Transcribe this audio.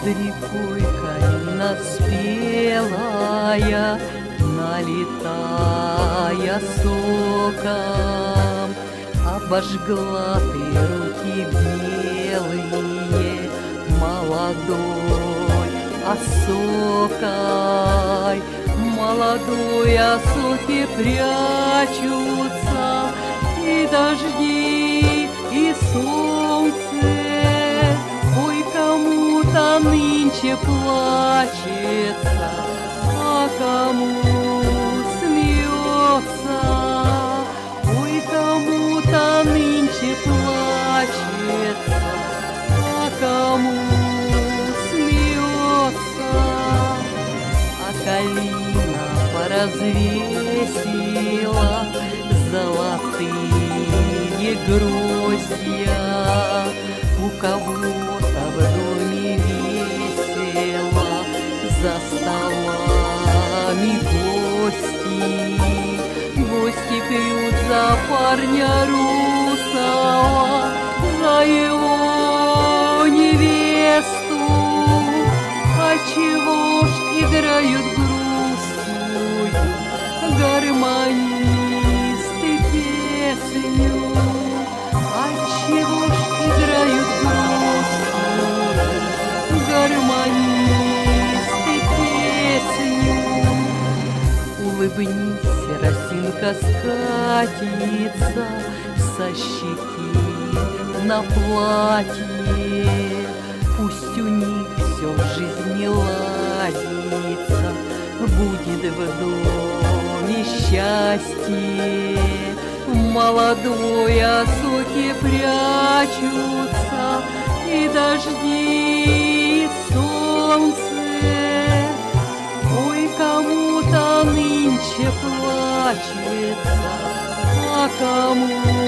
Над рекой калина спелая, налетая соком, обожгла ты руки белые молодой осокой. Молодой осоки прячутся и дожди, и солнце. Ой, кому-то нынче плачется, а кому смеется. Ой, кому-то нынче плачется, а кому смеется. А калина поразвесила золотые гроздья. У кого-то в доме весело, за столами гости. Гости пьют за парня русого, за его невесту. Отчего ж играют грустную гармонисты песню? Отчего ж играют грустную гармонисты песню? Улыбнись, росинка скатится со щеки на платье. Пусть у них все в жизни ладится, будет в доме счастье. Молодой осоки прячутся, и дожди, и солнце. Ой, кому-то нынче плачется, а кому